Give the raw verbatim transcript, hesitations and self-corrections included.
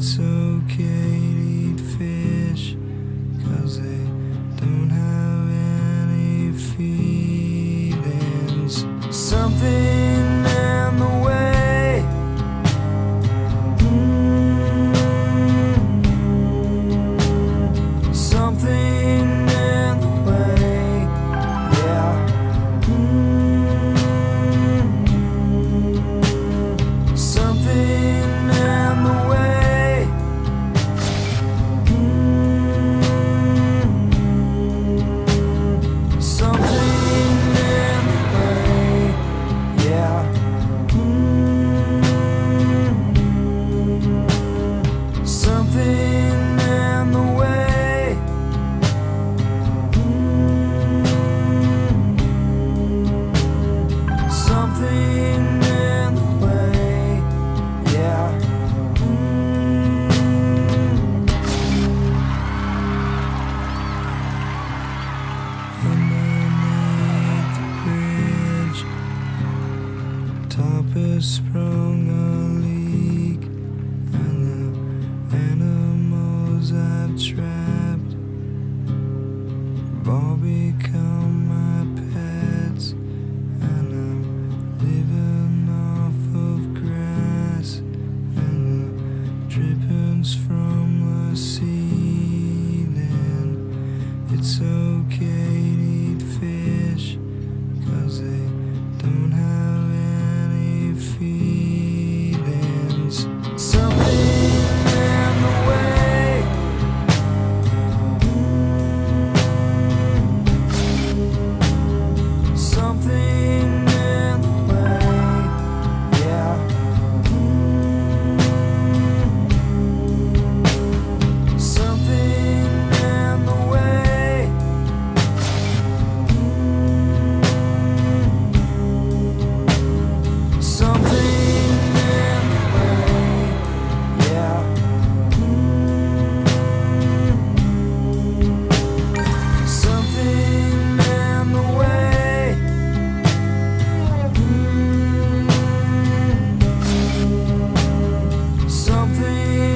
It's okay to eat fish, 'cause they don't have any feelings. Something in the way, mm, something in the way, yeah, mm, something in the way, mm, something in the way, yeah, mm, something in the way, mm, something in the way, yeah, mm. Underneath the bridge, top has sprung a leak, and the animals I've trapped have all become my pets, and I'm living off of grass and the drippings from the ceiling. It's okay to eat fish, 'cause they don't have any feelings. Something in the way, mm, something in the way, yeah, mm, something in the way, mm, something in the way, yeah, mm, something in the way, mm, something